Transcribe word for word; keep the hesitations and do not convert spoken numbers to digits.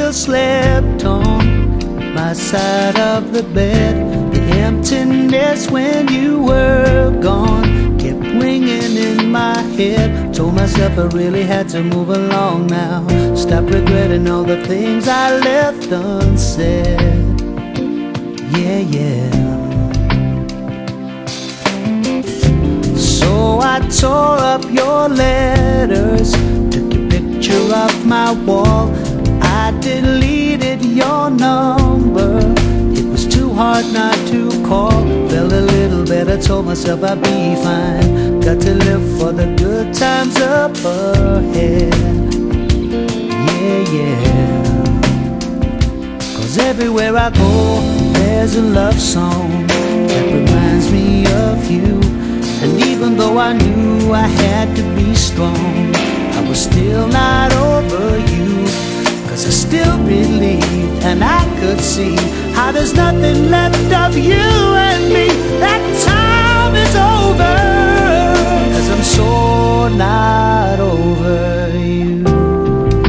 still slept on my side of the bed. The emptiness when you were gone kept ringing in my head. Told myself I really had to move along now. Stop regretting all the things I left unsaid. Yeah, yeah. So I tore up your letters, took your picture off my wall. I deleted your number, it was too hard not to call. Felt a little better, told myself I'd be fine. Got to live for the good times up ahead. Yeah, yeah. Cause everywhere I go, there's a love song that reminds me of you. And even though I knew I had to be strong, I was still not over you. Cause I still believed and I could see how there's nothing left of you and me that